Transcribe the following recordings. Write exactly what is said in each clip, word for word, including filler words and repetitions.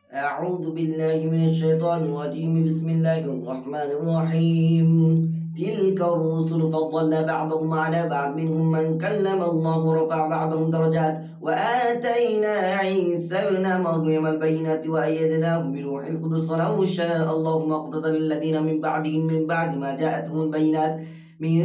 أعوذ بالله من الشيطان الرجيم. بسم الله الرحمن الرحيم. تلك الرسل فضلنا بعضهم على بعض، منهم من كلم الله ورفع بعضهم درجات، وآتينا عيسى ابن مريم البينات وأيدناه بروح القدس ولو شاء الله ما اقتتل الذين من بعدهم من بعد ما جاءتهم البينات من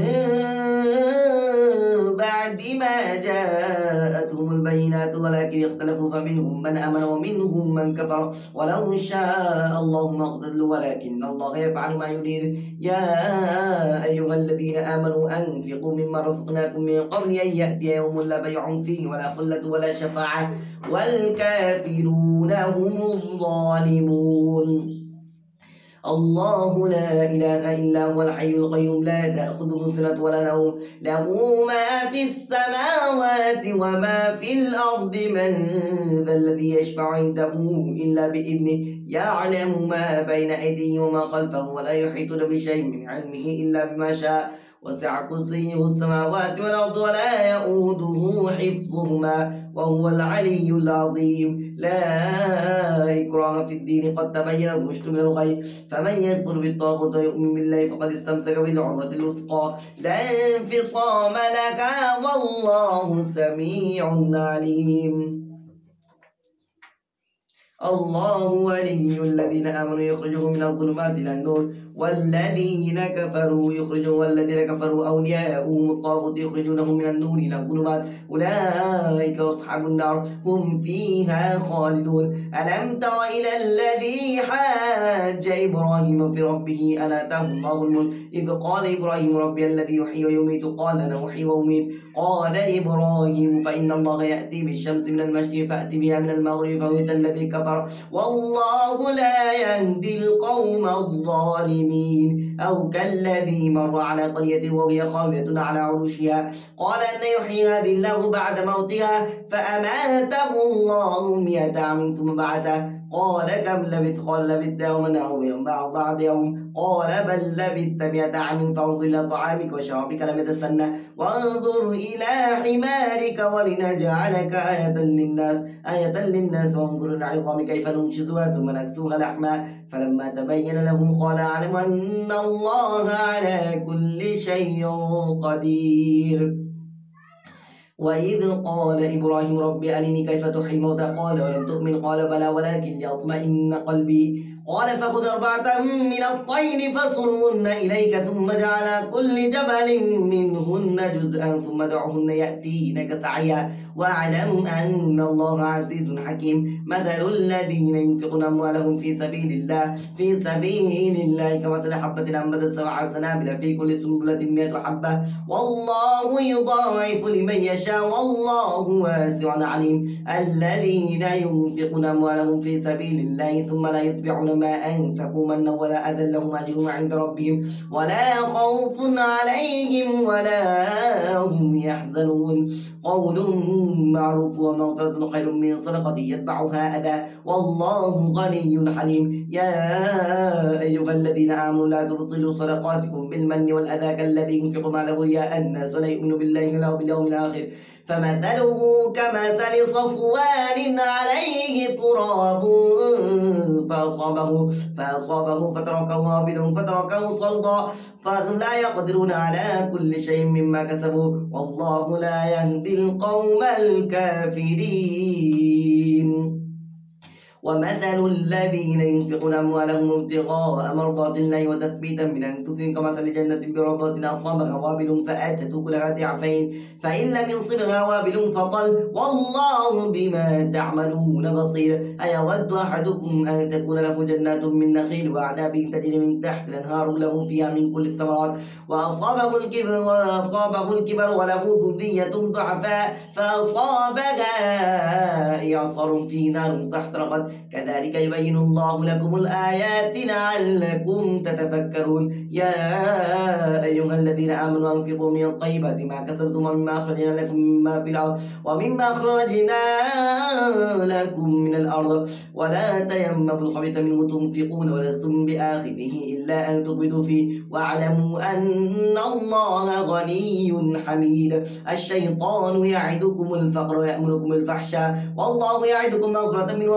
بعد ما جاءتهم البينات ولكن اختلفوا فمنهم من آمن ومنهم من كفر ولو شاء الله ما اقتتلوا ولكن الله يفعل ما يريد. يا أيها الذين آمنوا أنفقوا مما رزقناكم من قبل أن يأتي يوم لا بيع فيه ولا خلة ولا شفاعة والكافرون هم الظالمون. الله لا إله إلا هو الحي القيوم لا تأخذه سنة ولا نوم، له ما في السماوات وما في الأرض. من ذا الذي يشفع عنده إلا بإذنه، يعلم ما بين أيديهم وما خلفهم ولا يحيطون بشيء من علمه إلا بما شاء. وسع كرسيه السماوات والأرض ولا يؤوده حفظهما وهو العلي العظيم. لا إكراه في الدين، قد تبين الرشد من الغي، فمن يكفر بالطاغوت ويؤمن بالله فقد استمسك بالعروة الوثقى لا انفصام لها والله سميع عليم. الله ولي الذين آمنوا يخرجهم من الظلمات إلى النور والذين كفروا يخرجون والذين كفروا أولياؤهم الطاغوت يخرجونهم من النور إلى الظلمات أولئك أصحاب النار هم فيها خالدون. ألم تر إلى الذي حاج إبراهيم في ربه أن آتاه الله الملك إذ قال إبراهيم ربي الذي يحيي ويميت قال أنا أحيي وأميت قال إبراهيم فإن الله يأتي بالشمس من المشرق فأت بها من المغرب فبهت الذي كفر والله لا يهدي القوم الظالمين. أو كالذي مر على قرية وهي خاوية على عروشها قال أن يحيي هذه الله بعد موتها فأماته الله مئة عام ثم بعثه قال كم لبثت قال لبثت يوما أو يوما بعد يوم قال بل لبثت مئة عام فانظر إلى طعامك وشرابك لم يتسنى وانظر إلى حمارك ولنجعلك آية للناس آية للناس وانظر إلى العظام كيف ننشزها ثم نكسوها لحما فلما تبين له قال أعلم أن الله على كل شيء قدير. وإذ قال إبراهيم رب أرني كيف تحيي الموتى قال ولم تؤمن قال بلى ولكن ليطمئن قلبي قال فخذ أربعة من الطير فصرهن إليك ثم جعل كل جبل منهن جزءا ثم دعهن يأتينك سعيا واعلم أن الله عزيز حكيم. مثل الذين ينفقون أموالهم في سبيل الله في سبيل الله كمثل حبة أنبتت سبع سنابل في كل سنبلة مئة حبة والله يضاعف لمن يشاء والله واسع عليم. الذين ينفقون أموالهم في سبيل الله ثم لا يتبعون ما أنفقوا منا ولا أذى لهم أجرهم عند ربهم ولا خوف عليهم ولا هم يحزنون. قول معروف ومغفرة خير من صدقة يتبعها أذى والله غني حليم. يا أيها الذين آمنوا لا تبطلوا صدقاتكم بالمن والأذى كالذي ينفق ماله رياء الناس ولا يؤمن بالله ولا باليوم الآخر فمثله كمثل صفوان عليه تراب فأصابه فأصابه فتركه وابل فتركه صلدا فلا يقدرون على كل شيء مما كسبوا والله لا يهدي القوم الكافرين. ومثل الذين ينفقون أموالهم ابتغاء مرضات الله وتثبيتا من أنفسهم كمثل جنة بربوة أصابها وابل فآتت أكلها ضعفين فإن لم يصبها وابل فطل والله بما تعملون بصير. أيود أحدكم أن تكون له جنات من نخيل وأعناب تجري من تحت الأنهار له فيها من كل الثمرات وأصابه الكبر وأصابه الكبر وله ذرية ضعفاء فأصابها إعصار في نار فاحترقت كذلك يبين الله لكم الآيات لعلكم تتفكرون. يا أيها الذين آمنوا أنفقوا من طيبات ما كسبتم ومما أخرجنا لكم مما في الأرض ومما أخرجنا لكم من الأرض ولا تيمموا الخبيث منه تنفقون ولستم بآخذه إلا أن تبدوا فيه واعلموا أن الله غني حميد. الشيطان يعدكم الفقر ويأمركم بالفحشاء والله يعدكم مغفرة منه وفضلا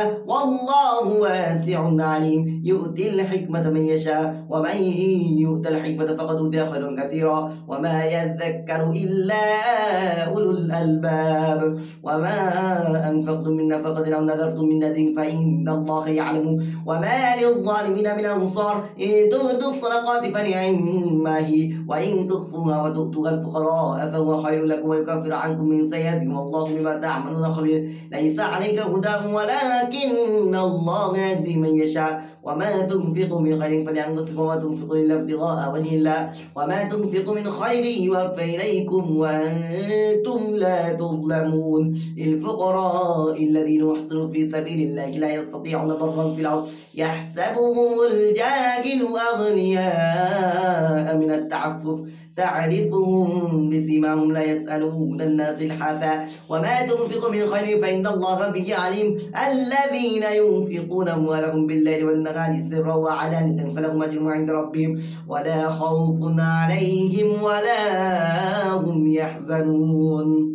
والله واسع عليم يؤتي الحكمة من يشاء ومن يؤت الحكمة فقد أوتي خيرا كثيرا وما يذكر إلا أولو الألباب وما أنفقتم من نفقة أو نذرتم من نذر فإن الله يعلم وما للظالمين من أنصار إن تبدوا الصدقات فنعما هي وإن تخفوها وتؤتوها الفقراء فهو خير لكم ويكفر عنكم من سيئاتكم والله بما تعملون خبير ليس عليك هداهم ولكن الله يهدي من يشاء وما تنفقوا من خير فلأنفسكم وما تنفقوا إلا ابتغاء وجه الله وما تنفقوا من خير يوفى إليكم وأنتم لا تظلمون للفقراء الذين أحصروا في سبيل الله لا يستطيعون ضربا في الأرض يحسبهم الجاهل أغنياء من التعفف تعرفهم بسيماهم لا يسألون الناس الحافا وما تنفقوا من خير فإن الله به عليم الذين ينفقون أموالهم بالليل والنهار سرا وعلانية فلهم أجر عند ربهم ولا خوف عليهم ولا هم يحزنون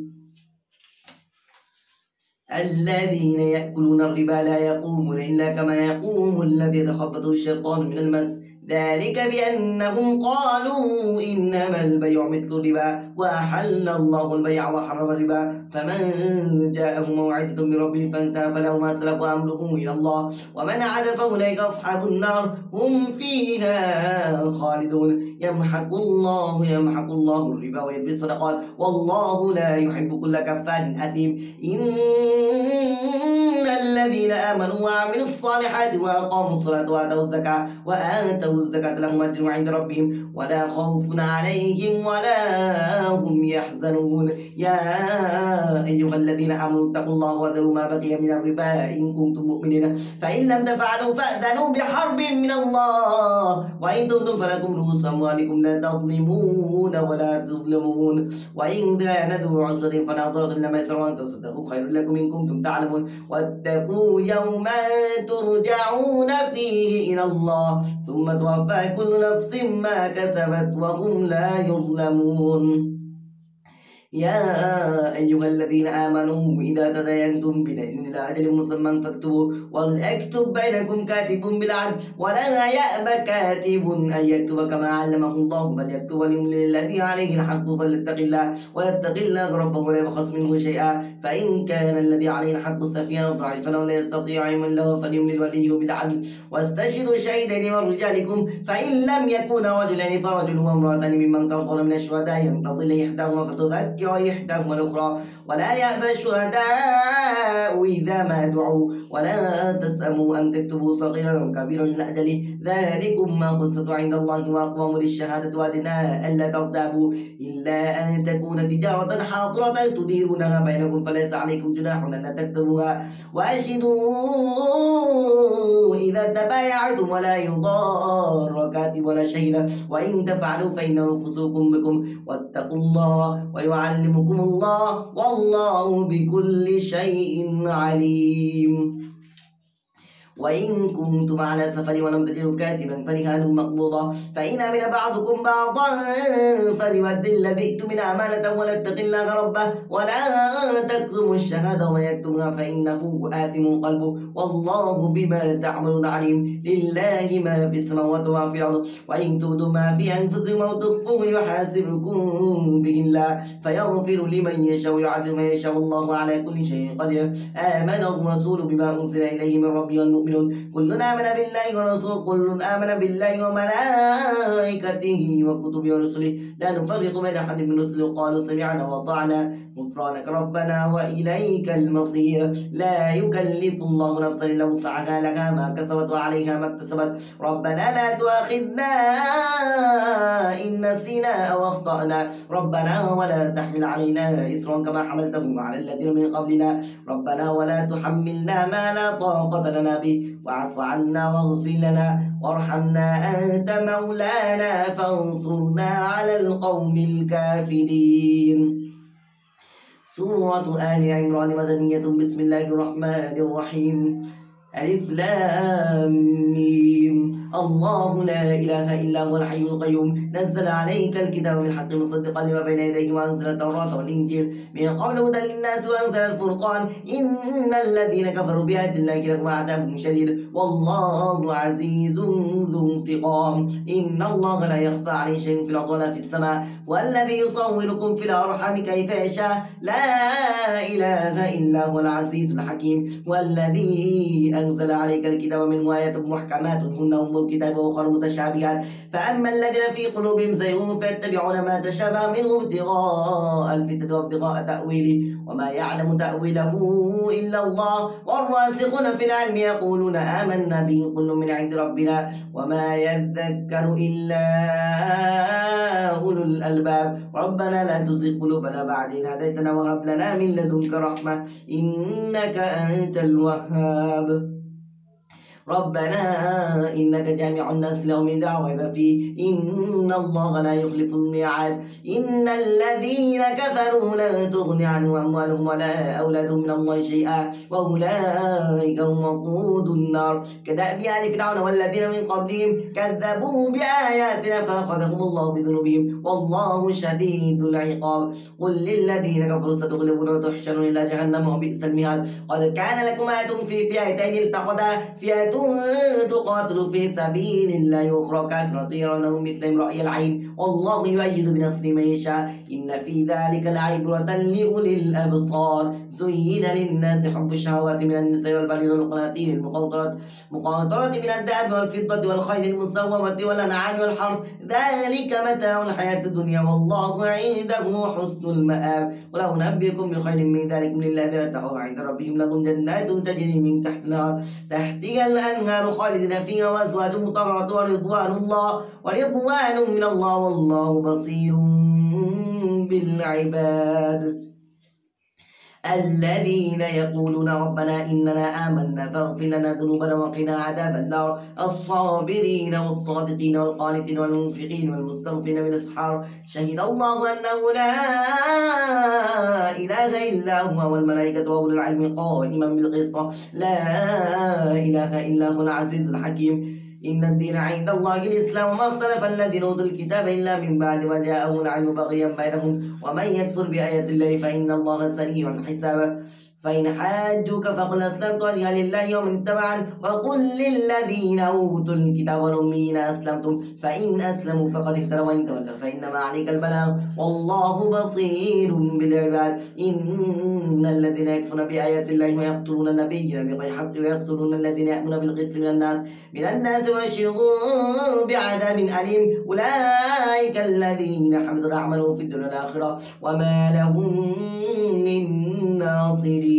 الذين يأكلون الربا لا يقومون إلا كما يقوم الذي يتخبطه الشيطان من المس ذلك بأنهم قالوا إنما البيع مثل الربا وأحل الله البيع وحرم الربا فمن جاءه موعظة من ربه فانتهى فله ما سلف وأمره إلى الله ومن عاد فأولئك أصحاب النار هم فيها خالدون يمحق الله يمحق الله الربا ويربي الصدقات والله لا يحب كل كفار أثيم إن الذين آمنوا وعملوا الصالحات وأقاموا الصلاة وآتوا الزكاة وآتوا الزكاة لهم أجر عند ربهم ولا خوف عليهم ولا هم يحزنون يا أيها الذين آمنوا اتقوا الله وذروا ما بقي من الربا إن كنتم مؤمنين فإن لم تفعلوا فأذنوا بحرب من الله وإن تبتم فلكم رؤوس أموالكم لا تظلمون ولا تظلمون وإن كان ذو عسرة فنظرة إلى ميسر وأن تصدقوا خير لكم إن كنتم تعلمون واتقوا يوما ترجعون فيه إلى الله ثم توفى كل نفس ما كسبت وهم لا يظلمون يا أيها الذين آمنوا إذا تداينتم بدين إلى أجل مسمى فاكتبوا وليكتب بينكم كاتب بالعدل ولا يأبى كاتب أن يكتب كما علمه الله بل يكتب وليملي الذي عليه الحق فليتق الله وليتق الله ربه ولا يبخس منه شيئا فإن كان الذي عليه الحق سفيها ضعيفا أو لا يستطيع يمن له فليملي وليه بالعدل واستشهدوا شهيدين من رجالكم فإن لم يكونا رجلين فرجل وامرأتان ممن ترضون من الشهداء ينتظر إحداهما فتذكر إحداهما الأخرى ولا يأبى الشهداء إذا ما دعوا ولا تسأموا أن تكتبوا صغيرا أو كبيرا لأجله ذلكم ما قصة عند الله وأقوم للشهادة وأدنى ألا ترتابوا إلا أن تكون تجارة حاضرة تديرونها بينكم فليس عليكم جناح أن تكتبوها وأشهدوا إذا تبايعتم ولا يضار كاتب ولا شهيد وإن تفعلوا فإنه فسوق بكم واتقوا الله ويعلمكم الله والله بكل شيء عليم وإن كنتم على سفر ولم تجدوا كاتبا فرهان مقبوضة فإن أمن بعضكم بعضا فليؤدي الذي ائتمن أمانة وليتق الله ربه ولا تكتموا الشهادة ومن يكتمها فإنه آثم قلبه والله بما تعملون عليم لله ما في السماوات وما في الأرض وإن تبدوا ما في أنفسكم أو تخفوه يحاسبكم به الله فيغفر لمن يشاء ويعذب من يشاء والله على كل شيء قدير آمن الرسول بما أنزل إليه من ربه والمؤمنين كلنا آمن بالله ورسوله كل آمن بالله وملائكته وكتبه ورسله لا نفرق بين أحد من رسله قالوا سمعنا وأطعنا غفرانك ربنا وإليك المصير لا يكلف الله نفسا إلا وسعها لها ما كسبت وعليها ما اكتسبت ربنا لا تؤاخذنا إن نسينا أو أخطأنا ربنا ولا تحمل علينا إصرا كما حملته على الذين من قبلنا ربنا ولا تحملنا ما لا طاقة لنا به واعف عنا واغفر لنا وارحمنا أنت مولانا فانصرنا على القوم الكافرين. سورة آل عمران مدنية. بسم الله الرحمن الرحيم. ألف لام ميم الله لا إله إلا هو الحي القيوم نزل عليك الكتاب بالحق مصدقا لما بين يديه وأنزل التوراة والإنجيل من قبل هدى للناس وأنزل الفرقان إن الذين كفروا بآيات الله لهم عذاب شديد والله عزيز ذو انتقام إن الله لا يخفى عليه شيء في الأرض ولا في السماء والذي يصوركم في الأرحام كيف يشاء لا إله إلا هو العزيز الحكيم والذي أنزل عليك الكتاب منه آيات محكمات هن أم الكتاب وأخر متشابهات فأما الذين في قلوبهم زيغ فيتبعون ما تشابه منه ابتغاء الفتنة وابتغاء تأويله وما يعلم تأويله إلا الله والراسخون في العلم يقولون آمنا به كل من عند ربنا وما يذكر إلا أولو الألباب ربنا لا تزغ قلوبنا بعد إذ هديتنا وهب لنا من لدنك رحمة إنك أنت الوهاب ربنا إنك جامع الناس ليوم لا ريب فيه إن الله لا يخلف الميعاد إن الذين كفروا لا تغني عنهم أموالهم ولا أولادهم من الله شيئا وأولئك هم وقود النار كدأب آل فرعون والذين من قبلهم كذبوا بآياتنا فأخذهم الله بذنوبهم والله شديد العقاب قل للذين كفروا ستغلبون وتحشرون إلى جهنم وبئس المهاد قد كان لكم آية في فئتين التقتا فئة تقاتل في سبيل الله وأخرى كافرة يرونهم مثلهم رأي العين والله يؤيد بنصر من يشاء إن في ذلك لعبرة لأولي الأبصار زين للناس حب الشهوات من النساء والبنين والقناطير المقنطرة مقنطرة من الذهب والفضة والخيل المسومة والأنعام والحرث ذلك متاع الحياة الدنيا والله عنده حسن المآب ولو نبئكم بخير من ذلك من الذين اتقوا عند ربهم لهم جنات تجري من تحتها تحتها الأنهار خالدين فيها وأزواج مطهرة ورضوان الله ورضوان من الله والله بصير بالعباد الذين يقولون ربنا إننا آمنا فاغفر لنا ذنوبنا وقنا عذاب النار الصابرين والصادقين والقانتين والمنفقين والمستغفرين بالأسحار شهد الله أنه لا إله إلا هو والملائكة وأولو العلم قائما بالقسط لا إله إلا هو العزيز الحكيم إن الدين عند الله الإسلام وما اختلف الذين أوتوا الكتاب إلا من بعد ما جاءهم العلم بغيا بينهم ومن يكفر بآيات الله فإن الله سريع الحساب فإن حاجوك فقل أسلمت وجهي لله ومن اتبعني وقل للذين أوتوا الكتاب والأميين أسلمتم فإن أسلموا فقد اهتدوا وإن تولوا فإنما عليك البلاغ والله بصير بالعباد إن الذين يكفرون بآيات الله ويقتلون النبيين بغير حق ويقتلون الذين يأمرون بالقسط من الناس من الناس ويبشرون بعذاب أليم أولئك الذين حبطت أعمالهم في الدنيا والآخرة وما لهم من ناصرين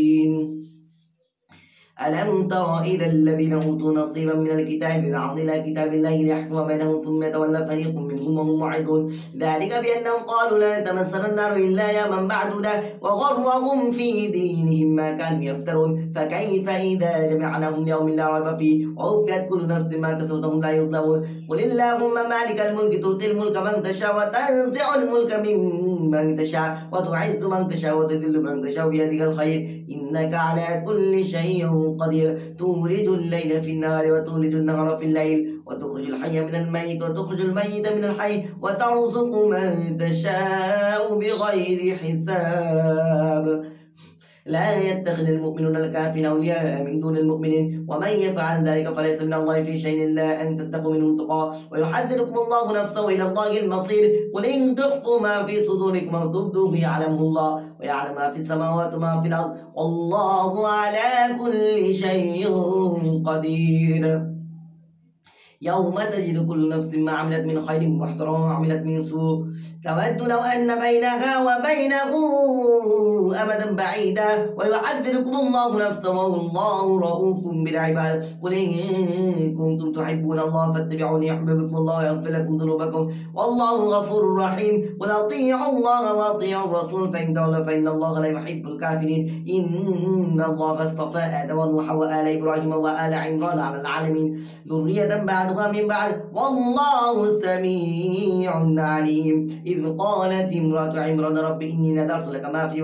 ألم تر إلى الذين أوتوا نصيبا من الكتاب يدعون إلى كتاب الله ليحكم بينهم ثم يتولى فريق منهم وهم معرضون ذلك بأنهم قالوا لا تمسنا النار إلا أياما معدودة وغرهم في دينهم ما كانوا يفترون فكيف إذا جمعناهم ليوم لا ريب فيه ووفيت كل نفس ما كسبت وهم لا يظلمون قل اللهم مالك الملك تؤتي الملك من تشاء وتنزع الملك ممن تشاء وتعز من تشاء وتذل من تشاء بيدك الخير إنك على كل شيء قدير تولج الليل في النهار وتولج النهار في الليل وتخرج الحي من الميت وتخرج الميت من الحي وترزق من تشاء بغير حساب لا يتخذ المؤمنون الكافرين أولياء من دون المؤمنين ومن يفعل ذلك فليس من الله في شيء إلا أن تتقوا منهم تقى ويحذركم الله نفسه وإلى الله المصير قل إن تخفوا ما في صدوركم أو تبدوه يعلمه الله ويعلم ما في السماوات وما في الأرض والله على كل شيء قدير يوم تجد كل نفس ما عملت من خير محضرا وما عملت من سوء تود لو أن بينها وبينه أمدا بعيدا ويحذركم الله نفسه والله رؤوف بالعباد قل إن كنتم تحبون الله فاتبعوني يحببكم الله ويغفر لكم ذنوبكم والله غفور رحيم قل أطيعوا الله وأطيعوا الرسول فإن تولوا فإن الله لا يحب الكافرين إن الله فاصطفى آدم ونوحا وآل إبراهيم وآل عمران على العالمين ذرية بعدها من بعد والله سميع عليم إذ قالت امرأة عمران رب إني نذرت لك ما في بطني محررا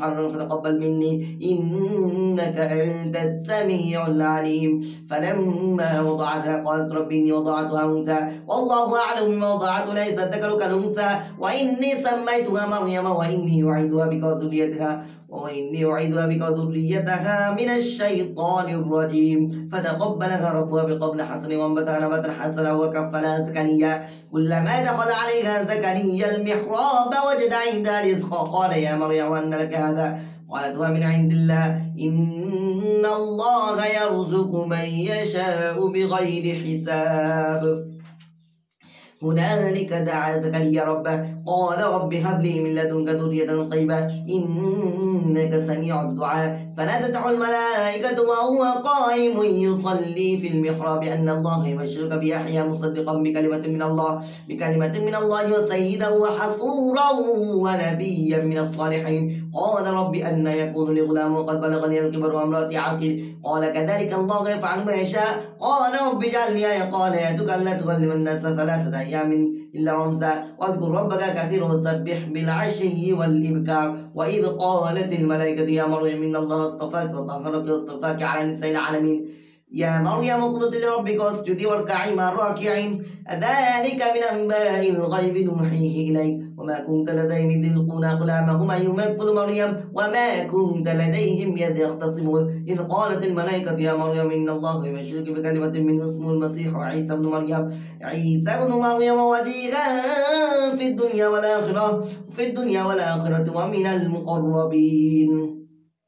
محرما فتقبل مني إنك أنت السميع العليم. فلما وضعتها قالت رب إني وضعتها أنثى والله أعلم بما وضعت ليس الذكر كالأنثى وإني سميتها مريم وإني أعيذها بك وذريتها وإني أعيذها بك وذريتها من الشيطان الرجيم. فتقبلها ربها بقبل حسن وأنبتها نباتا حسنا وكفلها زكريا كلما دخل عليها زكريا المحراب وجد عندها رزقا قال يا مريم أن لك هذا قالت هو من عند الله إن الله يرزق من يشاء بغير حساب. هنالك دعا زكريا ربه قال رب هب لي من لدنك ذرية طيبة إنك سميع الدعاء. فنادته الملائكة وهو قائم يصلي في المحراب أن الله يبشرك بيحيى مصدقا بكلمة من الله بكلمة من الله وسيدا وحصورا ونبيا من الصالحين. قال رب أن يكون لي غلام وقد بلغني الكبر وامرأتي عاقر قال كذلك الله يفعل ما يشاء. قال رب اجعل لي آية قال آيتك ألا تكلم الناس ثلاثة أيام إلا رمزا واذكر ربك كثيرا وسبح بالعشي والإبكار. وإذ قالت الملائكة يا مريم إن الله اصطفاك وطهرك واصطفاك على نساء العالمين يا مريم اقنتي لربك واسجدي واركعي مع الراكعين. ذلك من أنباء الغيب نوحيه إليك وما كنت لديهم إذ يلقون أقلامهم أيهم يكفل مريم وما كنت لديهم إذ يختصمون. إذ قالت الملائكة يا مريم إن الله يبشرك بكلمة منه اسمه المسيح عيسى بن مريم عيسى بن مريم وجيها في الدنيا والآخرة في الدنيا والآخرة ومن المقربين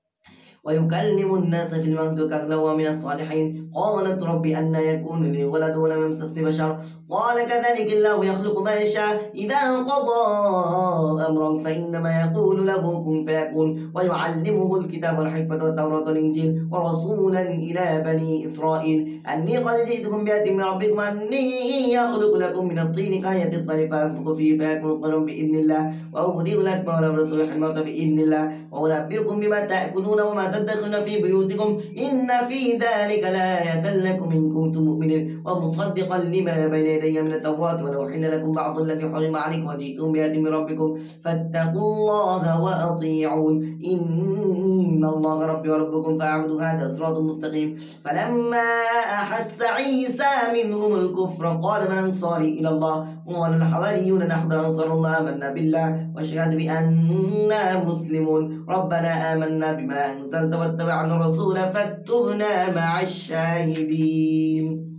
ويكلم الناس في المهد وكهلا ومن الصالحين. قالت رب أن يكون لي ولد ولم يمسسني بشر قال كذلك الله يخلق ما يشاء إذا قضى أمرا فإنما يقول له كن فيكون. ويعلمه الكتاب والحكمة والتوراة والإنجيل ورسولا إلى بني إسرائيل أني قد جئتكم بآية من ربكم أني يخلق لكم من الطين كآية الطير فأنفخ فيه فيكون طيرا بإذن الله وأبرئ الأكمى والأبرص ويحيي الموتى بإذن الله وأنبئكم بما تأكلون وما تدخلون في بيوتكم إن في ذلك لآية لكم إن كنتم مؤمنين ومصدقا لما بين يدي من التوراة ولأحل لكم بعض الذي حرم عليكم وجئتم بآية من ربكم فاتقوا الله وأطيعون إن الله ربي وربكم فاعبدوا هذا صراط مستقيم. فلما أحس عيسى منهم الكفر قال من أنصاري إلى الله قال الحواريون نحن أنصار الله آمنا بالله واشهد بأننا مسلمون. ربنا آمنا بما أنزلت واتبعنا الرسول فاكتبنا مع الشاهدين.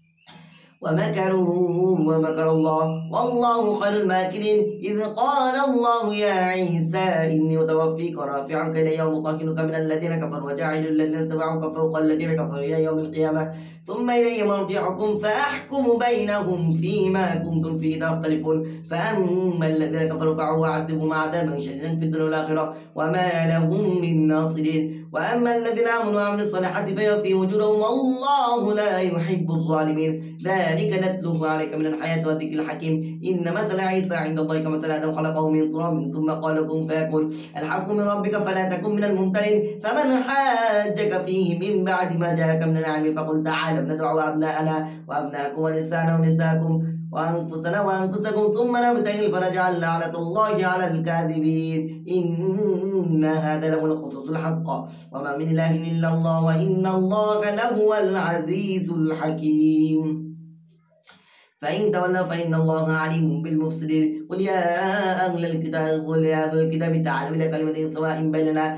ومكروا ومكر الله والله خير الماكرين. إذ قال الله يا عيسى إني متوفيك ورافعك إلي ومطهرك من الذين كفروا وجاعل الذين اتبعوك فوق الذين كفروا إلى يوم القيامة ثم إلي مرجعكم فأحكم بينهم فيما كنتم فيه تختلفون. فأما الذين كفروا فأعذبهم عذابا شديدا في الدنيا والآخرة وما لهم من ناصرين. وأما الذين آمنوا وعملوا الصالحات فيوفي وجوههم والله لا يحب الظالمين. ذلك نتلوه عليك من الحياة والذكر الحكيم. إن مثل عيسى عند الله كمثل آدم خلقه من تراب ثم قال كن فيكون. الحق من ربك فلا تكن من الممترين. فمن حاجك فيه من بعد ما جاءك من العلم فقل تعالوا ندعو أبناءنا وأبناءكم ونساءنا ونساءكم وأنفسنا وأنفسكم ثم نبتهل فنجعل لعنة الله على الكاذبين. إن هذا له القصص الحق وما من إله إلا الله وإن الله لهو العزيز الحكيم. فإن تولوا فإن الله عليم بالمفسدين. قل يا أهل الكتاب قل يا أهل الكتاب تعالوا إلى كلمة سواء بيننا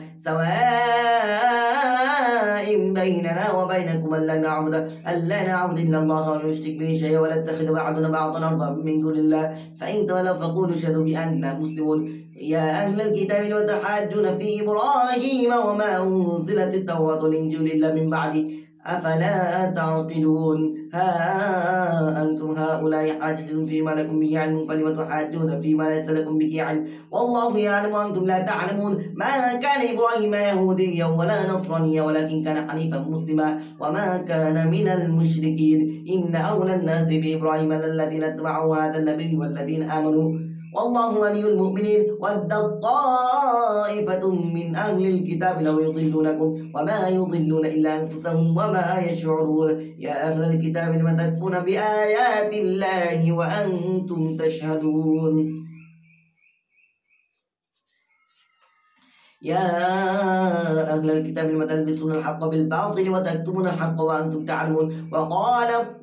سواء بيننا وبينكم ألا نعبد ألا نعبد إلا الله ولا نشرك به شيئا ولا يتخذ بعضنا بعضا أربابا من دون الله. فإن تولوا فقولوا اشهدوا بأننا مسلمون. يا أهل الكتاب لم تحاجون في إبراهيم وما أنزلت التوراة والإنجيل إلا من بعده أفلا تعقلون. ها أنتم هؤلاء حاجتم فيما لكم به علم فلم تحاجون فيما ليس لكم به علم والله يعلم وأنتم لا تعلمون. ما كان إبراهيم يهوديا ولا نصرانيا ولكن كان حنيفا مسلما وما كان من المشركين. إن أولى الناس بإبراهيم للذين اتبعوا هذا النبي والذين آمنوا والله ولي المؤمنين. ود طائفة من أهل الكتاب لو يضلونكم وما يضلون إلا أنفسهم وما يشعرون. يا أهل الكتاب لم تكفرون بآيات الله وأنتم تشهدون. يا أهل الكتاب لم تلبسون الحق بالباطل وتكتمون الحق وأنتم تعلمون. وقالت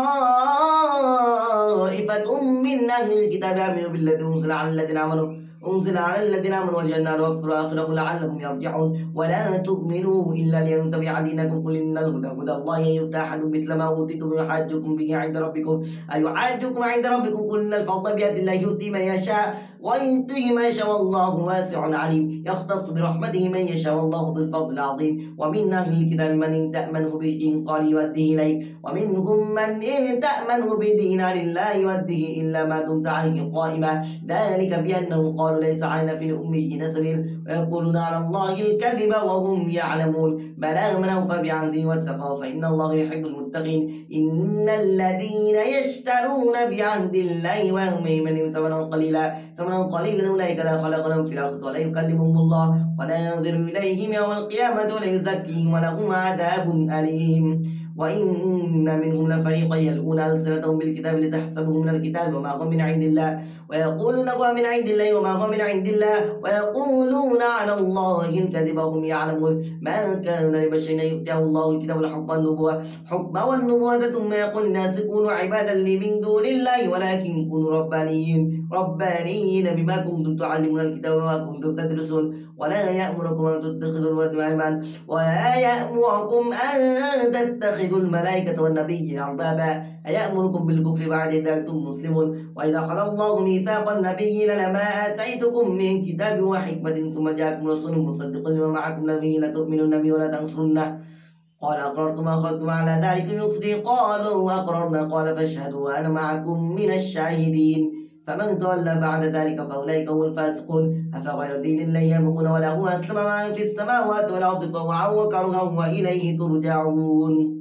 طائفة من أهل الكتاب آمنوا بالذي أنزل على الذين آمنوا أنزل على الذين آمنوا وجه النار واكفروا آخره لعلهم يرجعون. ولا تؤمنوا إلا ليتبع دينكم قل إن الهدى هدى الله أن يؤتى أحد مثل ما أوتيتم يحاجكم به عند ربكم أيحاجكم عند ربكم قل إن الفضل بيد الله يؤتي من يشاء ويؤتي ما يشاء والله واسع عليم يختص برحمته من يشاء والله ذو الفضل العظيم. ومن أهل الكتاب من إن تأمنه بقنطار يؤديه إليك ومنهم من إن تأمنه بدينار لا يؤديه إلا ما دمت عليه قائما ذلك بأنهم قالوا ليس علينا في الأميين سبيل ويقولون على الله الكذب وهم يعلمون. بلى من أوفى بعهده واتقى فإن الله يحب المتقين. إن الذين يشترون بعهد الله وهم يمنون ثمنا قليلا ثمنا قليلا أولئك لا خلق لهم في الأرض ولا يكلمهم الله ولا ينظر إليهم يوم القيامة ولا يزكيهم ولهم عذاب أليم. وإن منهم لفريقا يلقون ألسنتهم بالكتاب لتحسبوه من الكتاب وما هو من عند الله ويقولون هو من عند الله وما هو من عند الله ويقولون على الله الكذب وهم يعلمون. ما كان لبشر أن يؤتيه الله الكتاب والحكم والنبوة حكما والنبوة ثم يقول الناس كونوا عبادا لي من دون الله ولكن كونوا ربانيين ربانيين بما كنتم تعلمون الكتاب وما كنتم تدرسون. ولا يأمركم أن تتخذوا الأيمان ولا يأمركم أن تتخذوا الملائكة والنبيين أربابا أيأمركم بالكفر بعد إذا أنتم مسلمون. وإذا أخذ الله ميثاق النبيين لما آتيتكم من كتاب وحكمة ثم جاءكم رسول مصدق لما معكم نبي لتؤمنون به ولا تنصرونه قال أقررتم أخذتم على ذلك مصري قالوا أقررنا قال فاشهدوا وأنا معكم من الشاهدين. فمن تولى بعد ذلك فأولئك هم الفاسقون. أفغير دين الله يبغون وله أسلم من في السماوات والأرض طوعا وكرها وإليه ترجعون.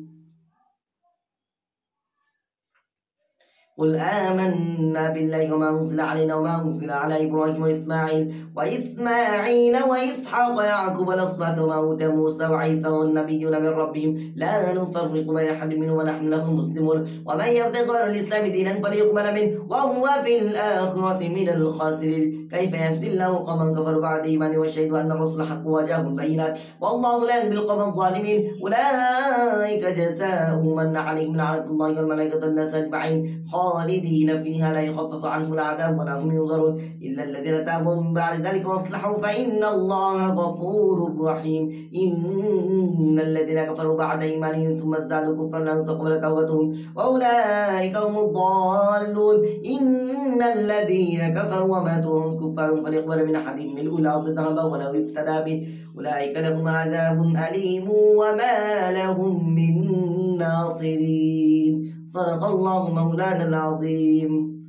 قل آمنا بالله وما أنزل علينا وما أنزل على إبراهيم وإسماعيل وإسماعيل وإسحاق ويعقوب الأسباط وما أوتي موسى وعيسى والنبيون من ربهم لا نفرق بين أحد منهم ونحن له مسلمون. ومن يبتغي غير الإسلام دينا فليقبل منه وهو في الآخرة من الخاسرين. كيف يهدي الله قوما كفروا بعد إيمانهم وشهدوا أن الرسول حق وجاءهم البينات والله لا يهدي القوم الظالمين. أولئك جزاؤهم أن عليهم لعنة الله والملائكة والناس أجمعين خالدين فيها لا يخفف عنهم العذاب ولا هم ينظرون إلا الذين تابوا من بعد ذلك واصلحوا فإن الله غفور رحيم. إن الذين كفروا بعد إيمانهم ثم ازدادوا كفرا لن تقبل توبتهم وأولئك هم الضالون. إن الذين كفروا وماتوا وهم كفار فليقبل من أحدهم ملء الأرض ذهبا ولو افتدى به أولئك لهم عذاب أليم وما لهم من ناصرين. صدق الله مولانا العظيم.